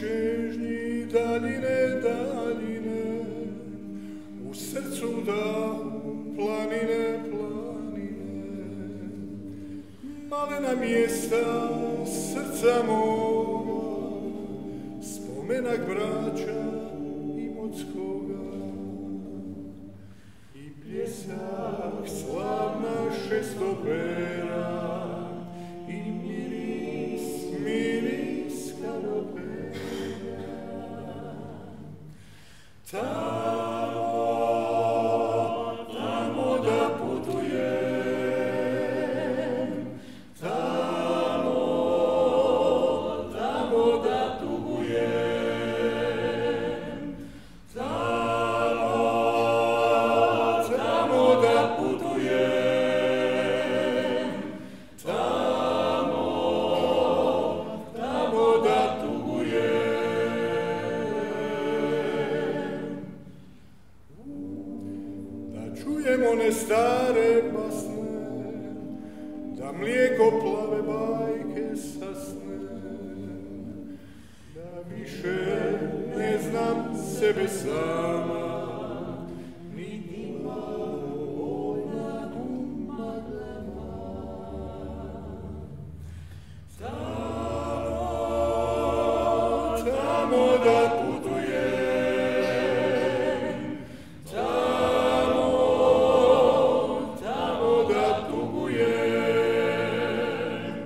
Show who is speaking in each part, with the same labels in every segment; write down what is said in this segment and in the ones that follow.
Speaker 1: čežnji daljine, daljine, u srcu dahu planine, planine, malena mjesta srca moga, spomenak braća Imotskoga i bljesak slavna šestopera i miris, miris kanopera. Tamo da putujem, tamo da tugujem, tamo da putujem, tamo da tugujem. Da čujem one stare basne, da mlijeko plave bajke sasne, da više ne znam sebe sama, niti malo nad umaglama. Tamo da putujem, tamo da tugujem,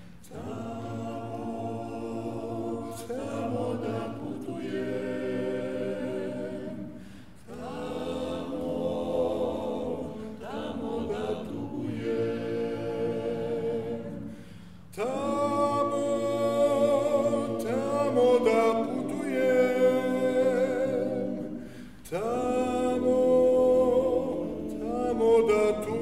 Speaker 1: tamo da putujem, tamo da tugujem, tamo da putujem, tamo da tugujem.